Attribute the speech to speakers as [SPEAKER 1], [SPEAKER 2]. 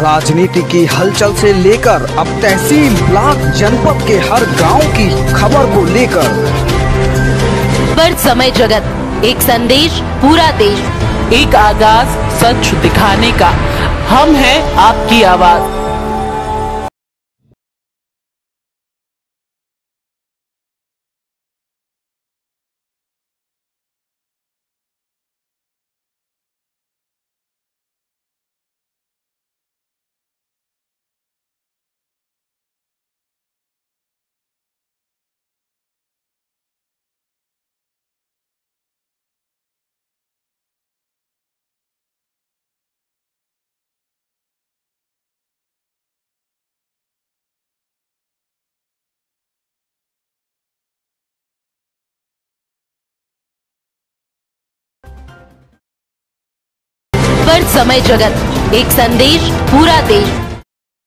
[SPEAKER 1] राजनीति की हलचल से लेकर अब तहसील, ब्लॉक, जनपद के हर गांव की खबर को लेकर
[SPEAKER 2] पर समय जगत, एक संदेश पूरा देश,
[SPEAKER 3] एक आगाज सच दिखाने का, हम हैं आपकी आवाज।
[SPEAKER 2] पर समय जगत, एक संदेश पूरा देश।